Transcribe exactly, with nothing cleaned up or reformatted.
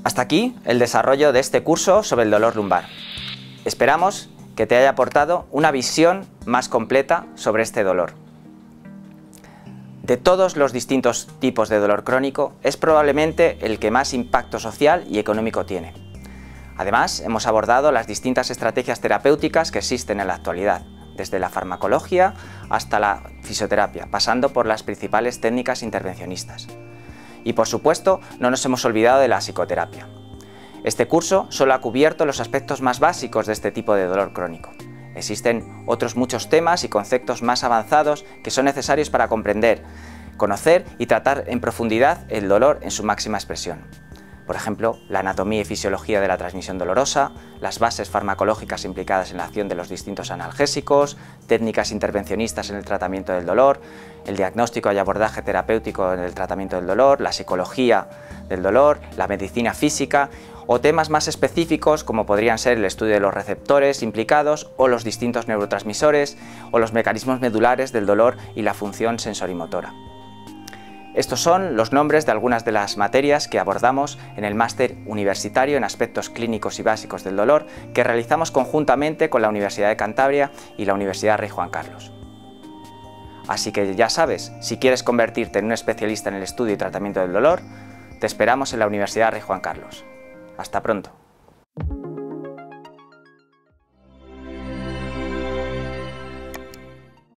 Hasta aquí el desarrollo de este curso sobre el dolor lumbar. Esperamos que te haya aportado una visión más completa sobre este dolor. De todos los distintos tipos de dolor crónico, es probablemente el que más impacto social y económico tiene. Además, hemos abordado las distintas estrategias terapéuticas que existen en la actualidad, desde la farmacología hasta la fisioterapia, pasando por las principales técnicas intervencionistas. Y por supuesto, no nos hemos olvidado de la psicoterapia. Este curso solo ha cubierto los aspectos más básicos de este tipo de dolor crónico. Existen otros muchos temas y conceptos más avanzados que son necesarios para comprender, conocer y tratar en profundidad el dolor en su máxima expresión. Por ejemplo, la anatomía y fisiología de la transmisión dolorosa, las bases farmacológicas implicadas en la acción de los distintos analgésicos, técnicas intervencionistas en el tratamiento del dolor, el diagnóstico y abordaje terapéutico en el tratamiento del dolor, la psicología del dolor, la medicina física o temas más específicos como podrían ser el estudio de los receptores implicados o los distintos neurotransmisores o los mecanismos medulares del dolor y la función sensorimotora. Estos son los nombres de algunas de las materias que abordamos en el máster universitario en aspectos clínicos y básicos del dolor que realizamos conjuntamente con la Universidad de Cantabria y la Universidad Rey Juan Carlos. Así que ya sabes, si quieres convertirte en un especialista en el estudio y tratamiento del dolor, te esperamos en la Universidad Rey Juan Carlos. Hasta pronto.